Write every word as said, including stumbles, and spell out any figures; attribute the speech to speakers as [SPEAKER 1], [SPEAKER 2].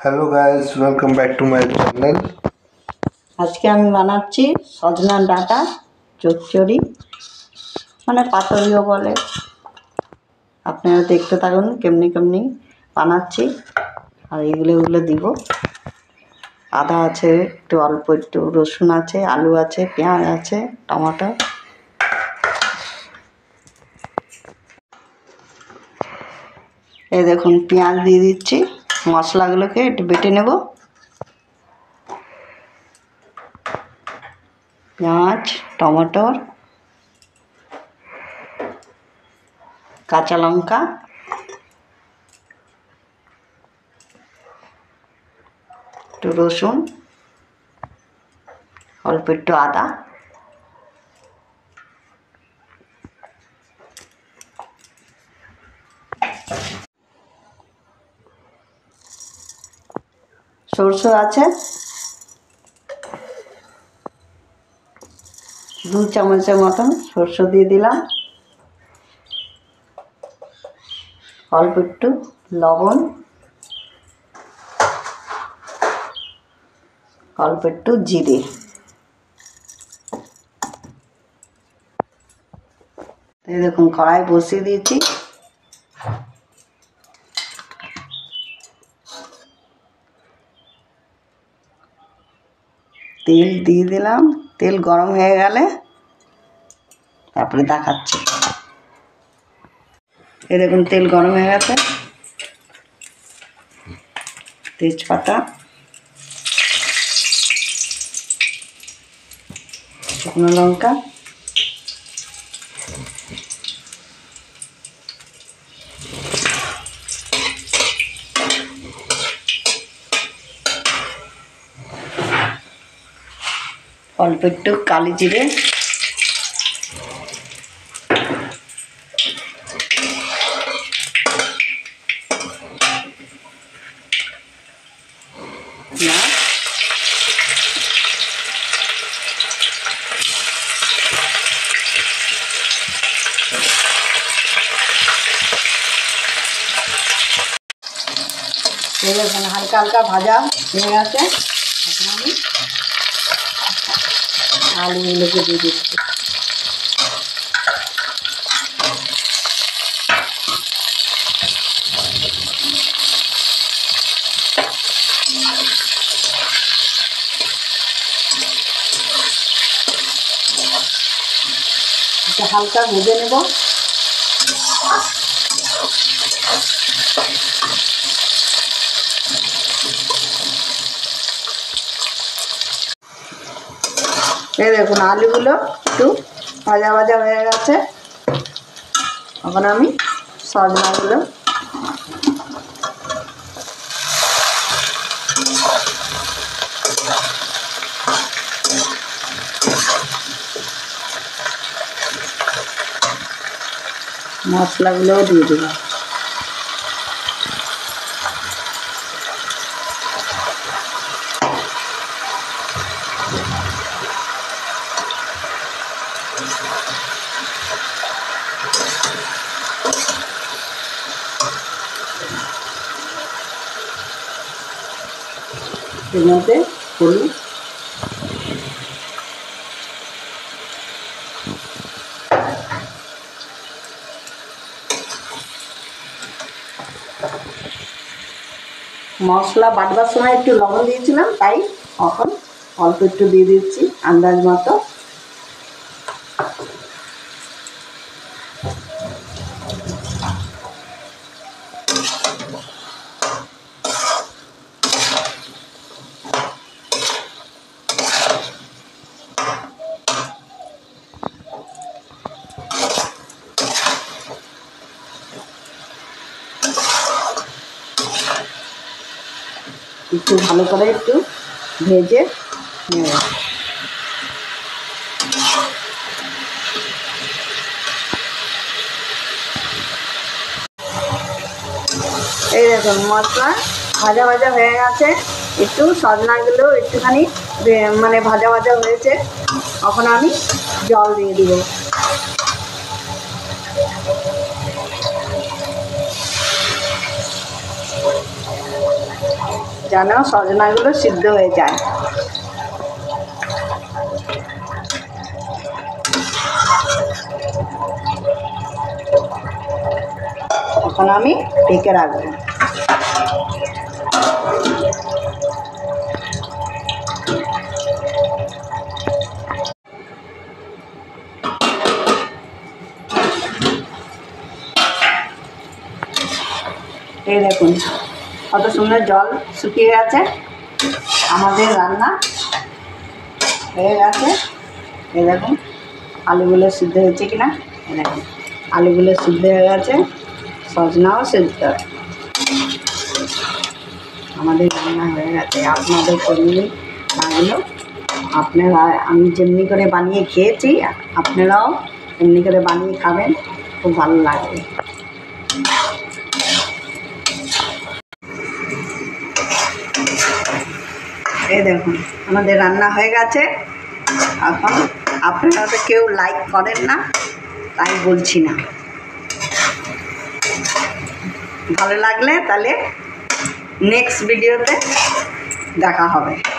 [SPEAKER 1] Hello guys, welcome back to my channel.
[SPEAKER 2] আজকে আমি বানাচ্ছি সজনার ডাঁটা চচ্চড়ি, মানে পাতুরিও বলে। আপনারা দেখতে থাকুন কেমনি কেমনি বানাচ্ছি। আর এগুলো এগুলো দিব। আদা আছে, একটু অল্প একটু রসুন আছে, আলু আছে, পেঁয়াজ আছে, টমেটো। এই দেখুন পেঁয়াজ দিয়ে দিচ্ছি। মশলাগুলোকে একটু বেটে নেব। পেঁয়াজ, টমেটো, কাঁচা লঙ্কা, একটু রসুন, অল্প একটু আদা, সরষে আছে দু চামচের মতন, সরষে দিয়ে দিলাম। অল্প একটু লবণ, অল্প একটু জিরে। এই দেখুন কড়াই বসিয়ে দিয়েছি। তেল দিয়ে দিলাম। তেল গরম হয়ে গেলে তারপরে দেখাচ্ছি। এই দেখুন তেল গরম হয়ে গেছে। তেজপাতা, শুকনো লঙ্কা, অল্প একটু কালি জিরে, এখানে হালকা হালকা ভাজা হয়ে গেছে। এখন আমি আলুগুলোকে দিয়ে দিচ্ছি। এটা হালকা ভেজে নেব। এই দেখুন আলুগুলো একটু ভাজা ভাজা হয়ে গেছে। এখন আমি সজনাগুলো মশলাগুলোও দিয়ে দিলাম। এর মধ্যে হলুদ, মশলা বাটবার সময় একটু লবণ দিয়েছিলাম, তাই এখন অল্প একটু দিয়ে দিচ্ছি আন্দাজ মতো। একটু ভালো করে একটু ভেজে নেব। এই দেখুন মশলা ভাজা ভাজা হয়ে গেছে। একটু সজনাগুলো একটুখানি মানে ভাজা ভাজা হয়েছে। এখন আমি জল দিয়ে দিব। যেন সজনাগুলো সিদ্ধ হয়ে যায়। এখন আমি ঢেকে রাখবো। এই দেখুন কত সুন্দর জল শুকিয়ে গেছে, আমাদের রান্না হয়ে গেছে। এই দেখুন আলুগুলো সিদ্ধ হয়েছে কিনা, এই দেখুন আলুগুলো সিদ্ধ হয়ে গেছে, সজনাও সিদ্ধ, আমাদের রান্না হয়ে গেছে। আপনাদের কেমনি লাগলো, আপনারা আমি যেমনি করে বানিয়ে খেয়েছি আপনারাও এমনি করে বানিয়ে খাবেন, খুব ভালো লাগবে। এই দেখুন আমাদের রান্না হয়ে গেছে। এখন আপনারা তো কেউ লাইক করেন না, তাই বলছি না। ভালো লাগলে তাহলে নেক্সট ভিডিওতে দেখা হবে।